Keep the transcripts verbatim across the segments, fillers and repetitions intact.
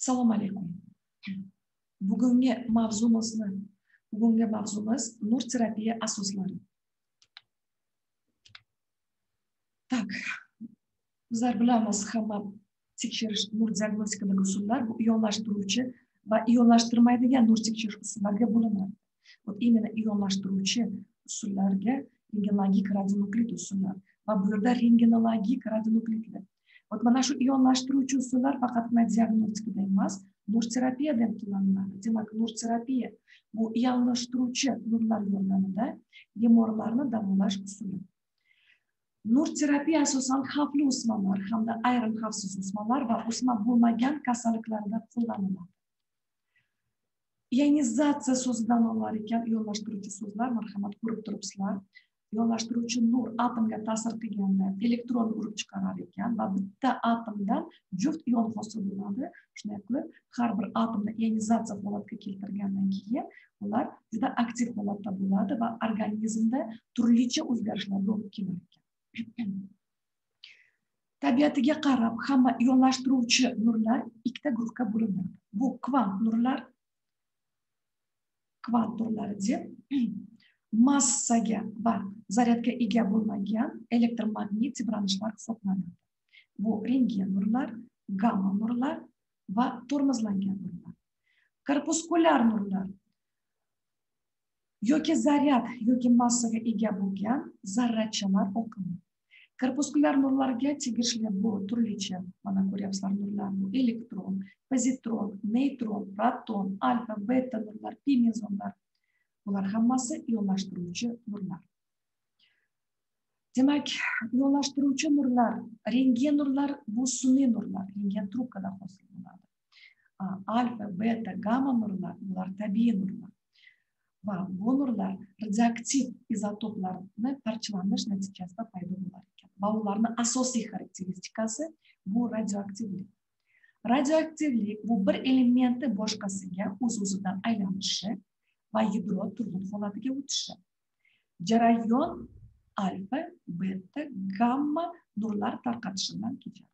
Assalomu alaykum. Bugungi mavzumizni, bugungi mavzumiz nur terapiya asoslari. Tak, bizlar bilamiz hamma tekshirish nur diagnostikadagi usullar bu ionlashtiruvchi va ionlashtirmaydigan nur tekshirish usullariga bo'linadi. Вот именно ionlashtiruvchi usullarga rentgenologik radionukleid usullar va bu yerda rentgenologik radionukleidlar. Вот mana shu ionlashtiruvchi usullar faqatgina diagnostikada emas, nur terapiyada ham qo'llaniladi. Demak, nur terapiya bu ionlashtiruvchi nurlar yordamida bemorlarni davolash usuli. Nur terapiya asosan xavfli o'smalar hamda ayrim xavfsiz o'smalar va o'sma bo'lmagan kasalliklarda qo'llaniladi. Ionizatsiya so'zidan olar ekan ionlashtiruvchi so'zlar, marhamat ko'rib turibsizlar. Ionlashtiruvchi nur atomga ta'sir qilganda elektronni urib chiqarar ekan va bitta atomdan juft ion hosil bo'ladi. Shunday qilib, har bir atomni ionizatsiya holatiga keltirgandan keyin ular juda aktiv holatda bo'ladi va organizmda turlicha o'zgarishlar bo'lib kelar ekan. Tabiatiga qarab, hamma ionlashtiruvchi nurlar ikkita guruhga bo'linadi. Bu kvant nurlar, kvant nurlari deb massaga va zaryadga ega bo'lmagan elektromagnit tebranishlar hisoblanadi. Bu rentgen nurlar, gamma nurlar va tormozlangan nurlar. Korpuskulyar nurlar yoki zaryad yoki massaga ega bo'lgan zarrachalar oqimi. Korpuskulyar nurlarga tegishli bu turlicha, mana ko'ryapsizlar, nurlar bu elektron, pozitron, neytron, proton, alfa, beta nurlar, pi mezonlar. Bular hammasi ionlashtiruvchi nurlar. Demak, ionlashtiruvchi nurlar, rentgen nurlar bu sun'iy nurlar, rentgen trubkada hosil bo'ladi. Alfa, beta, gamma nurlar bular tabiiy nurlar. Va bu nurlar radioaktiv izotoplarni parchalanish natijasida paydo bo'lar ekan. Va ularning asosiy xarakteristikasi bu radioaktivlik. Radioaktivlik bu bir elementni boshqasiga o'z-o'zidan aylanishi va yadro turg'un holatiga o'tishi. Jarayon alfa, beta, gamma nurlar tarqatishidan kechadi.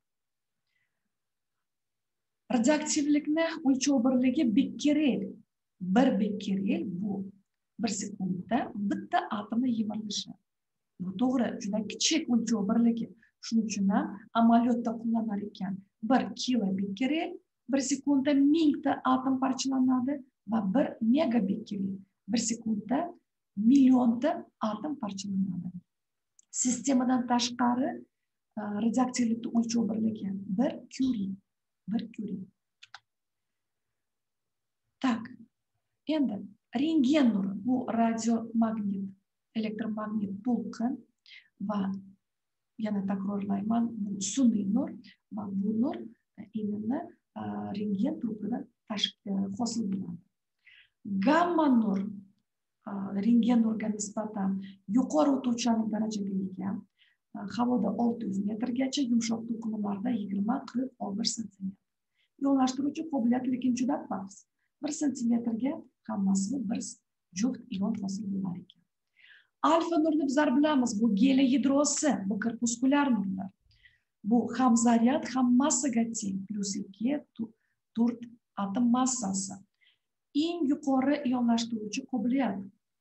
Radioaktivlikni o'lchov birligi bekkerel. Bir bekkerel bu bir sekundda bitta atomni yemirishi. Bu to'g'ri, juda kichik o'lchov birligi. Shuning uchun ham amaliyotda qo'llanar ekan. bir kilo bekkerel bir sekundda mingta atom parchalanadi va bir megabekkerel bir sekundda millionta atom parchalanadi. Sistemadan tashqari radioaktivlikni o'lchov birligi bir curie, bir curie. Tak, endi rentgen nuri bu radiomagnit, elektromagnit to'lqin va yana takrorlayman, bu sun'iy nur va bu nur именно rentgen trubkada hosil bo'ladi. Gamma nur rentgen nurga nisbatan yuqori o'tuvchanlik darajaga ega. Havoda olti yuz metrgacha, yumshoq to'qimalarda yigirma qirq oltmish santimetr. Ionlashtiruvchi qobiliyat lekin juda past. bir santimetrga hammasi bir juft ion hosil bo'lar ekan. Alfa nurni bizlar bilamiz, bu geli yadrosi, bu korpuskulyar nurlar. Bu ham zaryad, ham massaga teng, plus ikki, to'rt atom massasi. Eng yuqori ionlashtiruvchi qobiliyat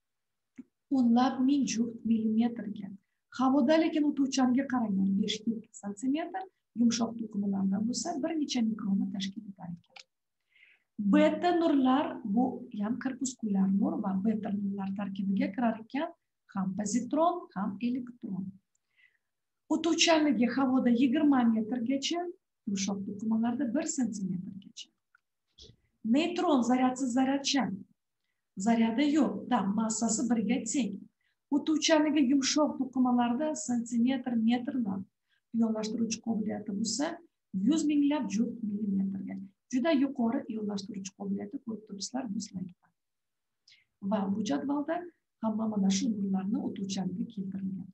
o'nlab ming juft millimetrga. Havoda lekin o'tuvchanligiga qaranglar, besh yetti santimetr, yumshoq to'qimalarda bo'lsa bir necha mikronni tashkil etar ekan. Beta nurlar bu ham korpuskulyar nur va beta nurlar tarkibiga kirar ekan ham pozitron, ham elektron. O'tuvchanligi havoda yigirma metrgacha, yumshoq to'qimalarda bir santimetrgacha. Neytron zaryadsiz zaryadchan. Zaryadi yo'q, da massasi birga teng. O'tuvchanligi yumshoq to'qimalarda santimetr, metrlar. Ionlashtiruvchi qobiliyati bo'lsa yuz minglab juft millimetrga. Juda yuqori ionlashtiruvchi qobiliyati ko'rib turibsizlar bu slaydda. Va bu jadvalda hamma mana shu nurlarni o'tuvchanligi keltirilgan.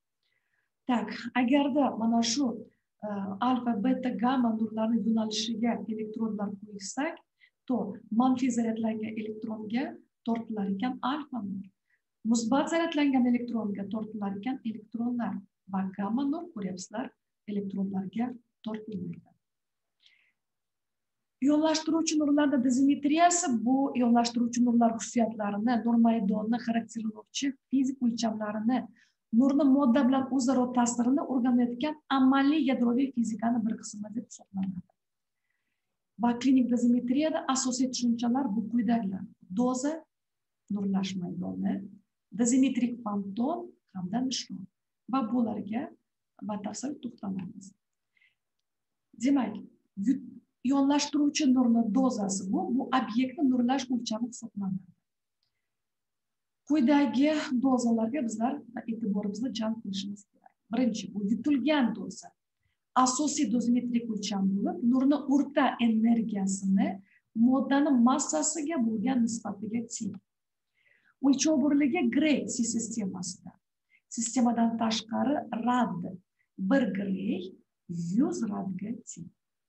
Tak, agarda mana shu alfa, beta, gamma nurlarni yo'nalishiga elektronlar qo'ysak, to manfiy zaryadlangan elektronga tortilar ekan alfa nur. Musbat zaryadlangan elektronga tortilar ekan elektronlar va gamma nur ko'ryapsizlar elektronlarga tortilmaydi. ionlashtiruvchi nurlarda dezimetriyasi bu ionlashtiruvchi nurlar xususiyatlarini, nur maydonni xarakterlovchi fizik o'lchamlarini, nurni modda bilan o'zaro ta'sirini o'rganayotgan amaliy yadroviy fizikani bir qismi deb hisoblanadi. Va klinik dezimetriyada asosiy tushunchalar bu quyidagilar: doza, nurlash maydoni, dezimetrik fantom hamda nishon. Va bularga batafsil to'xtalamiz. Demak, ionlashtiruvchi nurni dozasi bu, bu obyektni nurlash o'lchami hisoblanadi. Quyidagi dozalarga bizlar e'tiborimizni jalb qilishimiz kerak. Birinchi, bu yutilgan doza. Asosiy dozimetrik o'lcham bo'lib, nurni o'rta energiyasini moddani massasiga bo'lgan nisbatiga teng. O'lchov birligi Gray sistemasida. Sistemadan tashqari rad bir Gray yuz radga teng.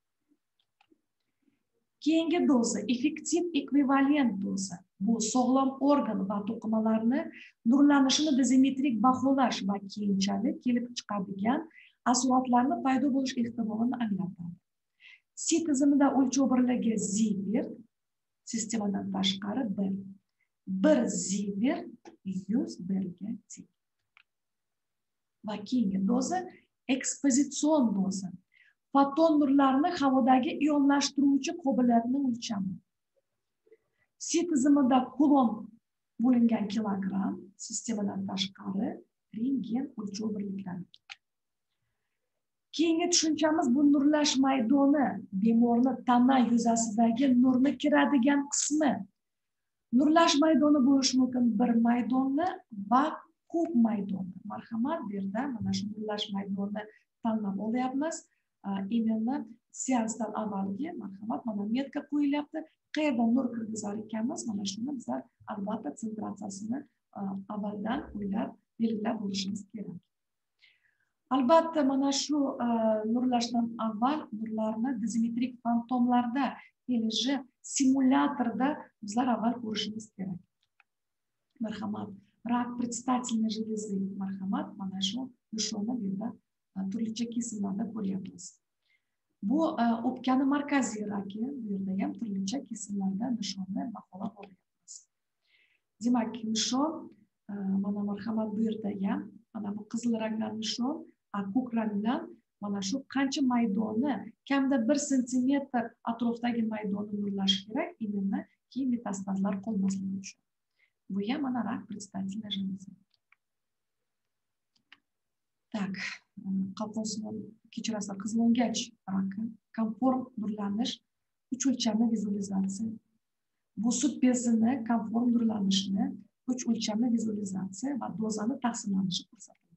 Keyingi doza effektiv ekvivalent doza. Bu sog'lom organ va to'qimalarni nurlanishini dezimetrik baholash va keyinchalik kelib chiqadigan asoratlarni paydo bo'lish ehtimolini anglatadi. C tizimida o'lchov birligi Zivert, sistemadan tashqari bir. bir Zivert yuz birga teng. Va keyingi doza ekspozitsion doza. Foton nurlarini havodagi ionlashtiruvchi qobiliyatni o'lchami. C tizimida kulon bo'lingan kilogramm, sistemadan tashqari rentgen o'lchov birliklari. Keyingi tushunchamiz bu nurlash maydoni, bemorni tana yuzasidagi nurni kiradigan qismi. Nurlash maydoni bo'lishi mumkin bir maydonni va ko'p maydonni. Marhamat, bu yerda mana shu nurlash maydonni tanlab olyapmiz. Именно seansdan avvalgi marhamat mana metka qo'yilyapti. Qayerdan nur kirgizar ekanmiz, mana shuni bizlar albatta sentratsiyasini avvaldan o'ylab belgilab olishimiz kerak. Albatta mana shu nurlashdan avval nurlarni dezimetrik fantomlarda, ya'ni simulyatorda bizlar avval ko'rishimiz kerak. Marhamat, rak predstательной железы, marhamat, mana shu nishonni bu yerda turlicha kesimlarda ko'ryapmiz. Bu o'pkani markaziy raki, bu yerda ham turlicha kesimlarda nishonni baholab olyapmiz. Demak, nishon mana marhamat bu yerda ham mana bu qizil rangdan nishon, ko'k rangdan mana shu qancha maydonni, kamida bir santimetr atrofdagi maydonni nurlash kerak, именно keyin metastazlar qolmasligi uchun. Bu ham mana rak predstательной железы. Так, qalqonsimon kechirasizlar, qizilongach raki, konform nurlanish, uch o'lchamli vizualizatsiya. Bu sut bezini konform nurlanishni, uch o'lchamli vizualizatsiya va dozani taqsimlanishi ko'rsatilgan.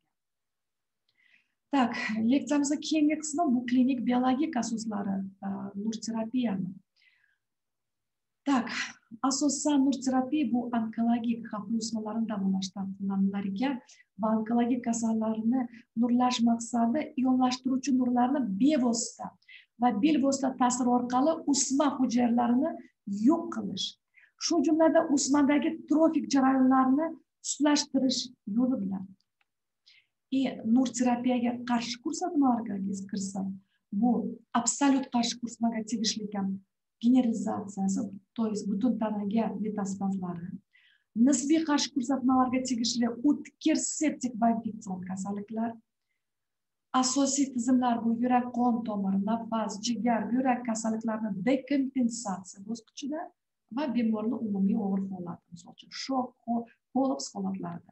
Tak, leksiyamizning keyingi qismi bu klinik biologik asoslari nur terapiyani. Tak, asosan nur terapiya bu onkologik xavfli o'smalarni davolashda qo'llanilar ekan va onkologik kasallarni nurlash maqsadi ionlashtiruvchi nurlarni bevosita va bilvosita ta'sir orqali o'sma hujayralarini yo'q qilish. Shu jumladan o'smadagi trofik jarayonlarni sutlashtirish yo'li bilan. E, nur terapiyaga qarshi ko'rsatmalarga kirsa, bu absolyut qarshi ko'rsatmaga tegishli ekan. Generalizatsiyasi, to есть butun tanaga metastazlari, nisbiy qarshi ko'rsatmalarga tegishli o'tkir septik va infeksion kasalliklar, asosiy tizimlar bu yurak qon tomiri, nafas, jigar, yurak kasalliklarini dekompensatsiya bosqichida va bemorni umumiy og'ir holati, misol uchun shok, kollaps holatlarida.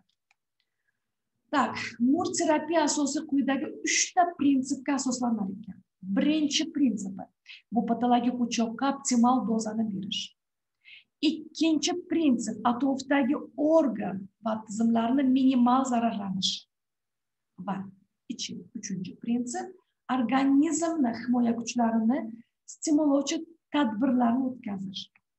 Tak, nur terapiya asosiy quyidagi uchta prinsipga asoslanar ekan. Birinchi prinsipi bu patologik o'choqqa optimal dozani berish. Ikkinchi prinsip atrofdagi organ va tizimlarni minimal zararlanishi. Va uchinchi prinsip organizmni himoya kuchlarini stimulovchi tadbirlarni o'tkazish.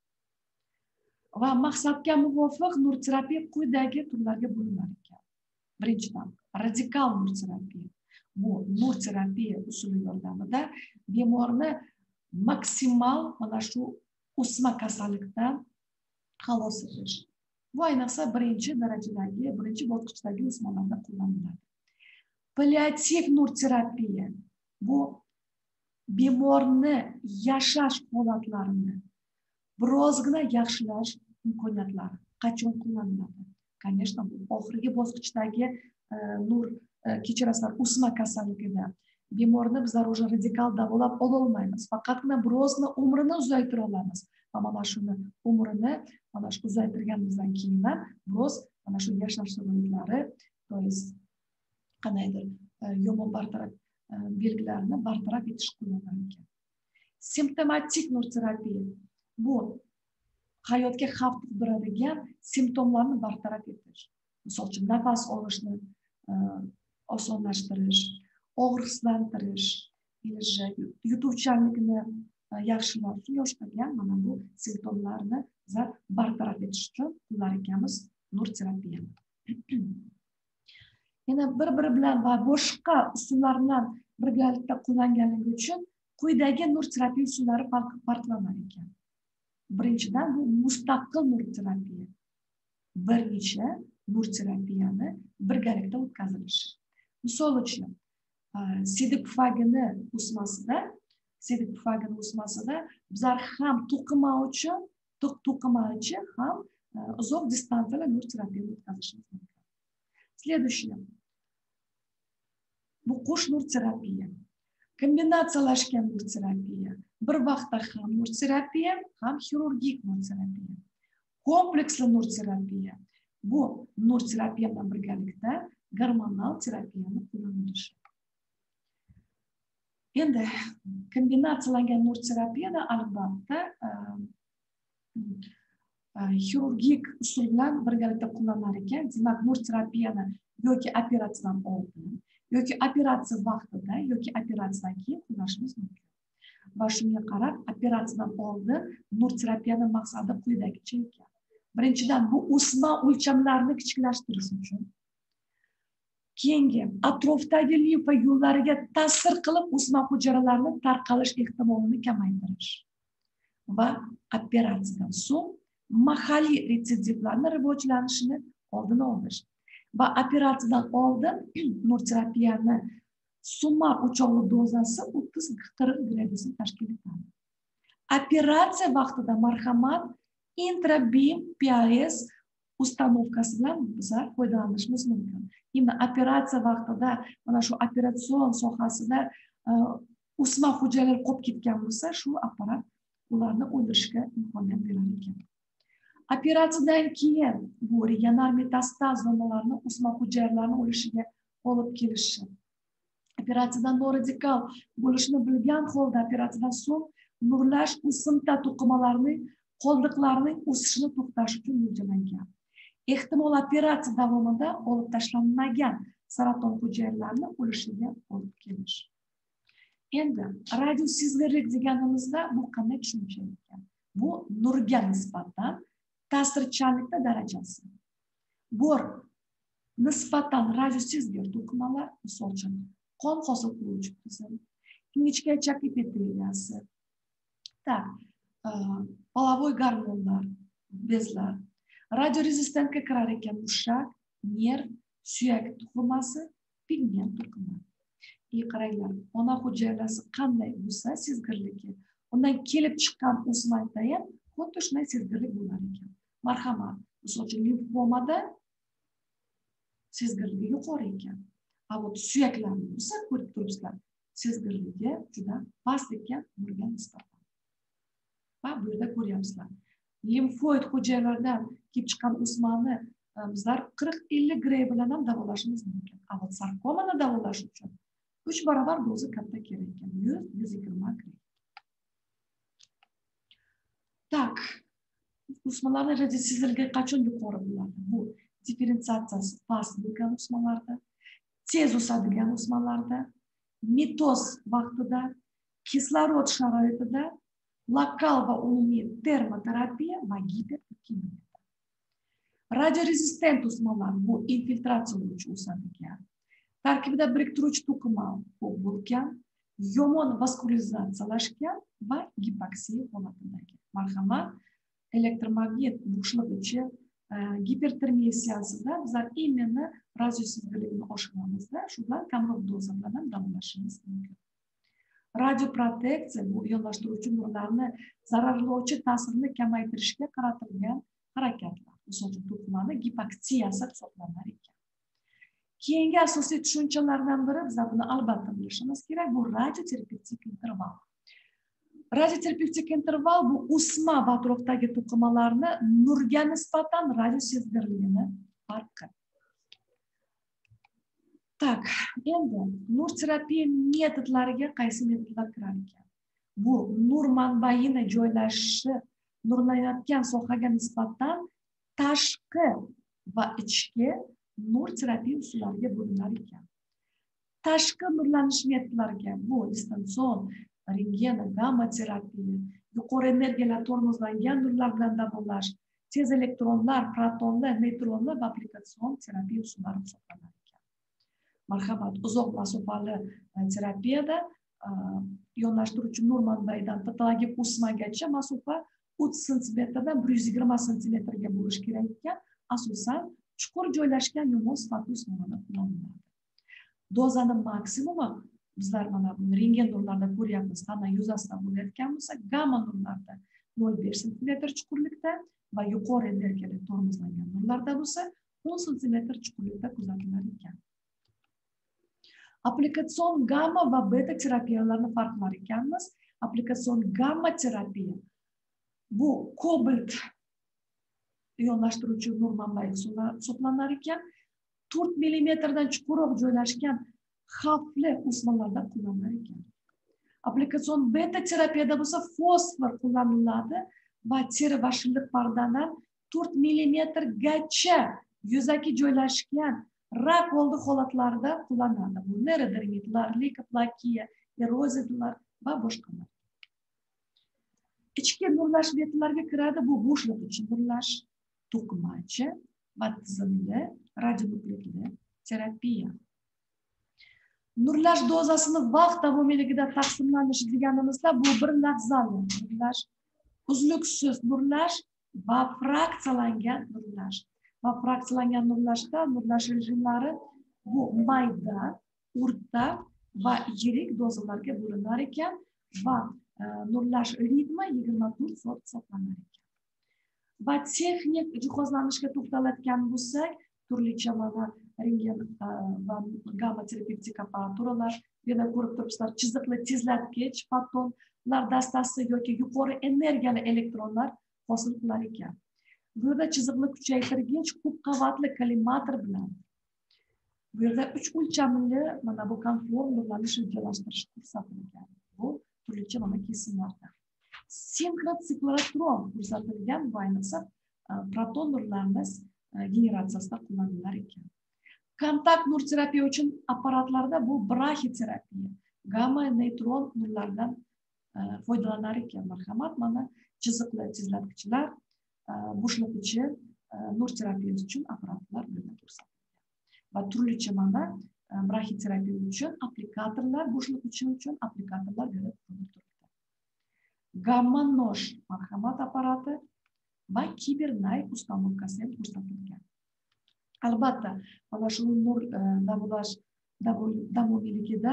Va maqsadga muvofiq nur terapiya quyidagi turlarga bo'linar ekan. Birinchidan, radikal nur terapiya. Bu nur terapiya usuli yordamida bemorni maksimal mana shu o'sma kasallikdan xalos etish. Bu ayniqsa birinchi darajadagi, birinchi bosqichdagi o'smalarda qo'llaniladi. Palliativ nur terapiya bu bemorni yashash holatlarini birozgina yaxshilash imkoniyatlari qachon qo'llaniladi? Конечно, bu oxirgi bosqichdagi e, nur e, kechirasizlar, o'sma kasalligida bemorni bizlar уже radikal davolab ololmaymiz. Faqatgina birozgina umrini uzaytira olamiz. Va mana shuni umrini mana shu uzaytirganimizdan keyin ham biroz mana shu yashash sharoitlari, to есть qandaydir e, yomon bartaraf e, belgilarini bartaraf etish qo'llanilgan ekan. Simptomatik nur terapiya bu hayotga xavf tug'diradigan simptomlarni bartaraf etish. Misol uchun nafas olishni e, osonlashtirish, og'riqsizlantirish, yutuvchanlikni yaxshilash uchun yoshlarga mana bu simptomlarni bizlar bartaraf etish uchun qo'llar ekanmiz nur terapiyani. Yana bir-biri bilan va boshqa usullar bilan birgalikda qo'llanganligi uchun quyidagi nur terapiya usullari farqlanar ekan. Birinchidan bu mustaqil nur terapiya. Bir necha nur terapiyani birgalikda o'tkazilishi. Misol uchun, sidik pufagini o'smasida, sidik pufagini o'smasida bizlar ham to'qima uchun, to'qima uchun ham uzoq distansiyali nur terapiyani o'tkazishimiz mumkin. Следующее. Bu qo'sh nur terapiya. Kombinatsiyalashgan nur terapiya. Bir vaqtda ham nur terapiya, ham xirurgik nur terapiya. Kompleksli nur terapiya. Bu nur terapiya bilan birgalikda gormonal terapiyani qo'llanishi. Endi kombinatsiyalangan nur terapiyada albatta xirurgik usul bilan birgalikda qo'llanar ekan. Demak, nur terapiyani yoki operatsiyadan oldin, yoki operatsiya vaqtida, yoki operatsiyadan keyin qo'llashimiz mumkin. Va shunga qarab, operatsiyadan oldin nur terapiyani maqsadi quyidagicha ekan. Birinchidan, bu o'sma o'lchamlarini kichiklashtirish uchun. Keyingi, atrofdagi limfa yo'llariga ta'sir qilib o'sma hujayralarini tarqalish ehtimolini kamaytirish. Va operatsiyadan so'ng mahalliy retsidivlarning rivojlanishini oldini olish. Va operatsiyadan oldin nur terapiyani summa o'choqli dozasi o'ttiz qirq gradusni tashkil etadi. Operatsiya vaqtida marhamat intrabim P A S ustanovkasi bilan bizlar foydalanishimiz mumkin. Endi operatsiya vaqtida mana shu operatsion sohasida o'sma hujayralari qolib ketgan bo'lsa, shu apparat ularni o'ldirishga imkoniyat berar ekan. Operatsiyadan keyin bu regional metastaz zonalarni o'sma hujayralarini o'lishiga olib kelishi. Operatsiyadan noradikal bo'lishini bilgan holda operatsiyadan so'ng nurlash o'simta to'qimalarining qoldiqlarining o'sishini to'xtatish uchun mo'ljallangan. Ehtimol operatsiya davomida olib tashlanmagan saraton hujayralarini o'lishiga olib kelish. Endi radiosezgirlik deganimizda bu qanday tushuncha ekan? Bu nurga nisbatan ta'sirchanlikda darajasi. Bor nisbatan radiosezgir to'qimalar, misol uchun qon hosil qiluvchi tizim, ingichka ichak epiteliyasi, tak, polavoy gormonlar, bezlar, radiorezistentga kirar ekan mushak, nerv, suyak to'qimasi, pigment to'qima. И qaranglar, ona hujayrasi qanday bo'lsa sezgirligi, undan kelib chiqqan o'smakda ham xuddi shunday sezgirlik bo'lar ekan. Marhamat, misol uchun limfomada sezgirligi yuqori ekan. A bu suyaklarni bo'lsa, ko'rib turibsizlar, sezgirligi juda past ekan nurga nisbatan. Va bu yerda ko'ryapsizlar. Limfoid hujayralardan kelib chiqqan o'smani bizlar qirq ellik gray bilan ham davolashimiz mumkin. A bu sarkomani davolash uchun uch barobar doza katta kerak ekan. yuz yuz yigirma gray. Tak. O'smalarning radiosezgirligi qachon yuqori bo'ladi? Bu differensiatsiyasi past bo'lgan o'smalarda, tez o'sadigan o'smalarda, mitoz vaqtida, kislorod sharoitida, lokal va umumiy termoterapiya va gipertokimiya. Radiorezistent o'smalar bu infiltratsiyalovchi o'sadigan, tarkibida biriktiruvchi to'qima ko'p bo'lgan, yomon vaskularizatsiyalashgan va gipoksiya holatidagi. Marhamat, elektromagnit bo'shlig'ichi gipertermiya seansida bizlar imенно radiosezgirlikni oshiramizda, shu bilan kamroq doza bilan davolashimiz mumkin. Radioproteksiya bu ionlashtiruvchi nurlarni zararlovchi ta'sirini kamaytirishga qaratilgan harakatlar. Misol uchun to'qimani gipoksiyasi hisoblanar ekan. Keyingi asosiy tushunchalardan biri, biz buni albatta bilishimiz kerak, bu radioterapevtik interval. Radioterapevtik interval bu o'sma va atrofdagi to'qimalarni nurga nisbatan radiosezgirligini farqi. Tak, endi nur terapiya metodlariga qaysi metodlar kirar ekan? Bu nur manbaini joylashishi nurlanayotgan sohaga nisbatan tashqi va ichki nur terapiya usullariga bo'linar ekan. Tashqi nurlanish metodlariga bu distinsion, rentgen, gamma terapiya, yuqori energiyalar tormozlangan nurlar bilan davolash, tez elektronlar, protonlar, neytronlar va applikatsion terapiya usullari hisoblanadi. Marhamat, uzoq masofali terapiyada ionlashtiruvchi nur manbaidan patologik o'smagacha masofa o'ttiz santimetrdan bir yuz yigirma santimetrga bo'lish kerak ekan, asosan chuqur joylashgan yomon sifatli o'smalar qo'llaniladi. Dozani maksimumi bizlar mana buni rentgen nurlarda ko'ryapmiz, tana yuzasidan bo'layotgan bo'lsa, gamma nurlarda nol besh santimetr chuqurlikda va yuqori energiyali tormozlangan nurlarda bo'lsa o'n santimetr chuqurlikda kuzatilar ekan. Applikatsion gamma va beta terapiyalarni farqlar ekanmiz. Applikatsion gamma terapiya bu kobalt ionlashtiruvchi nur manbai hisoblanar ekan, to'rt millimetrdan chuqurroq joylashgan xavfli o'smalarda qo'llaniladi ekan. Applikatsion beta terapiyada bo'lsa fosfor qo'llaniladi va teri va shilliq pardadan to'rt millimetrgacha yuzaki joylashgan rak oldi holatlarida qo'llaniladi. Bu neyrodermitlar, leykoplakiya, eroziyalar va boshqalar. Ichki nurlash metodlariga kiradi. Bu bo'shliqchi nurlash, to'qimachi va tizimli radionukleidli terapiya. Nurlash dozasini vaqt davomiyligida taqsimlanishi deganimizda bu bir lahzali nurlash, uzluksiz nurlash va fraksiyalangan nurlash. Va fraksiyalangan nurlashda nurlash rejimlari bu mayda, o'rta va yirik dozalarga bo'linar ekan va nurlash ritmi yigirma to'rt soat hisoblanar ekan. Va texnik jihozlanishga to'xtaladigan bo'lsak, turlicha mana rentgen va gamma terapevtik apparaturalar, yana ko'rib turibsizlar, chiziqli tezlatgich, fotonlar dastasi yoki yuqori energiyali elektronlar hosil qilar ekan. Bu yerda chiziqli kuchaytirgich ko'p qavatli kollimator bilan. Bu yerda uch o'lchamli mana bu konform nurlanish rejalashtirish ko'rsatilgan. Bu turlicha mana kesimlarda. Sinxrotsiklotron ko'rsatilgan va ayniqsa proton nurlarni generatsiyasida qo'llanilar ekan. Kontakt nur terapiya uchun apparatlarda bu brahiterapiya, gamma neytron nurlardan foydalanar ekan. Marhamat, mana chiziqli tezlatgichlar, bo'shliqchi nur terapiyasi uchun apparatlar bilan ko'rsatilgan. Va turlicha mana brahiterapiya uchun applikatorlar, bo'shliqchi uchun applikatorlar berib turibdi. Gamma nosh marhamat apparati va kibernay ustanovkasi ham ko'rsatilgan. Albatta, mana shu nur davolash davomiyligida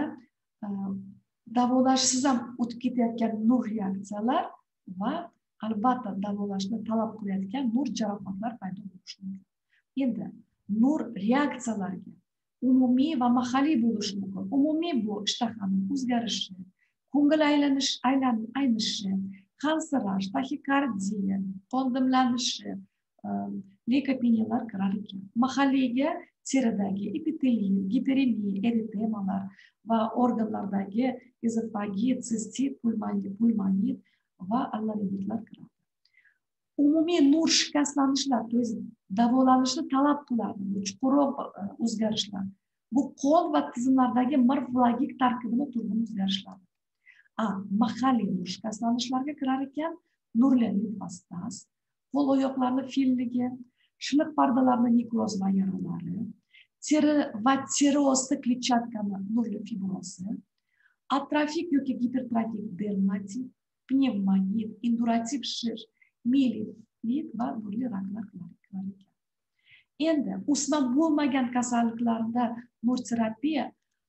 davolashsiz ham o'tib ketayotgan nur reaksiyalar va albatta davolashni talab qilayotgan nur jarohatlar paydo bo'lishi mumkin. Endi nur reaksiyalarga umumiy va mahalliy bo'lishi mumkin. Umumiy bu ishtahaning o'zgarishi, ko'ngil aylanish, aynishi, qansirash, taxikardiya, qon dimlanishi, leykopeniyalar kirar ekan. Mahalliyga teridagi epiteliy, giperemiya, eritemalar va organlardagi ezofagit, sistit, pulmonit va allaringitlar kiradi. Umumiy nur shikastlanishlar, to есть davolanishni talab qiladi. Bu chuqurroq o'zgarishlar. Bu qon va tizimlardagi morfologik tarkibini turg'un o'zgarishlar. A, mahalliy nur shikastlanishlarga kirar ekan, nurli limfostas, qo'l oyoqlarni filligi, shilliq pardalarni nekroz va yaralari, teri va teri osti kletchatkani nurli fibrozi, atrofik yoki gipertrofik dermatit, pnevmonit, indurativ shish, mielit va nurli raklar kirar ekan. Endi o'sma bo'lmagan kasalliklarda nur terapiya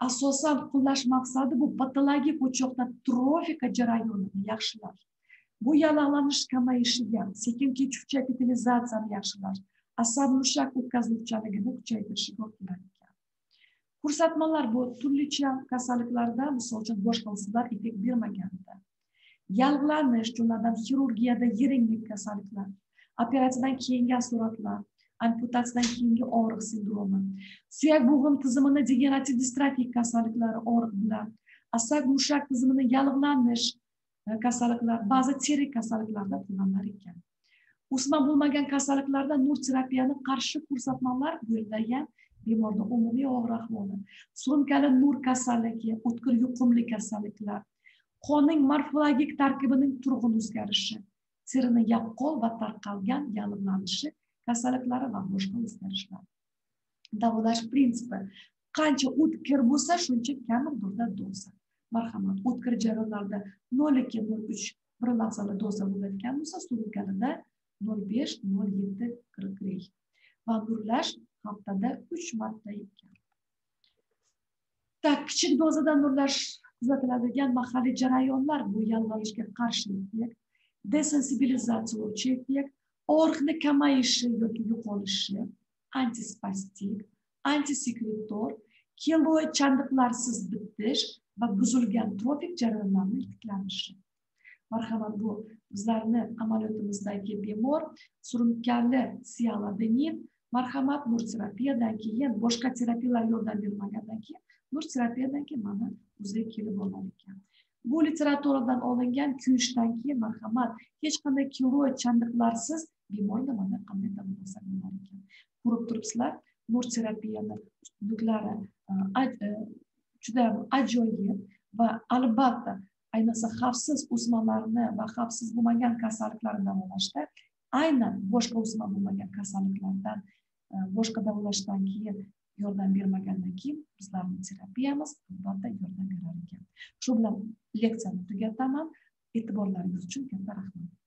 asosan qo'llash maqsadi bu patologik o'choqda trofika jarayonini yaxshilash, bu yallig'lanish kamayishiga, sekin kechuvchi epitelizatsiyani yaxshilash, asab mushak o'tkazuvchaligini kuchaytirishga olib keladi ekan. Ko'rsatmalar bu turlicha kasalliklarda, misol uchun boshqa usullar effekt bermaganida, yallig'lanish, jumladan xirurgiyada yiringlik kasalliklar, operatsiyadan keyingi asoratlar, amputatsiyadan keyingi og'riq sindromi, suyak bo'g'im tizimini degenerativ distrofik kasalliklari, og'riqlar, asab mushak tizimini yallig'lanish kasalliklar, ba'zi teri kasalliklarda qo'llaniladi ekan. O'sma bo'lmagan kasalliklarda nur terapiyani qarshi ko'rsatmalar berilgan bemorda umumiy og'ir ahvoli, surunkali nur kasalligi, o'tkir yuqumli kasalliklar, qonning morfologik tarkibining turg'un o'zgarishi, terining yaqqol va tarqalgan yallig'lanishi kasalliklari va boshqa o'zgarishlar. Davolash prinsipi: qancha o'tkir bo'lsa, shuncha kam miqdorda doza. Marhamat, o'tkir jarayonlarda nol ikki nol uch bir lahzada doza bo'ladigan bo'lsa, surunkalida nol besh nol yetti qirq va nurlash haftada uch marta ekan. Tak, kichik dozada nurlash kuzatiladigan mahalliy jarayonlar bu yallig'lanishga qarshi effekt, desensibilizatsiyalovchi effekt, og'riqni kamayishi yoki yo'qolishi, antispastik, antisekretor, keloid chandiqlarsiz bitish va buzilgan trofik jarayonlarning tiklanishi. Marhamat, bu bizlarni amaliyotimizdagi bemor surunkali sialodenit, marhamat, nur terapiyadan keyin, boshqa terapiyalar yordam bermagandan keyin, nur terapiyadan keyin mana bizga kelib olar ekan. Bu literaturadan olingan kuyishdan keyin, marhamat, hech qanday keloid chandiqlarsiz bemorda mana qanday davolasa bo'lar ekan. Ko'rib turibsizlar, nur terapiyani ustunliklari juda ajoyib va albatta ayniqsa xavfsiz o'smalarni va xavfsiz bo'lmagan kasalliklarni davolashda, aynan boshqa o'sma bo'lmagan kasalliklardan boshqa davolashdan keyin yordam bermagandan keyin bizlarning terapiyamiz albatta yordam berar ekan. Shu bilan leksiyani tugataman. E'tiborlaringiz uchun katta rahmat.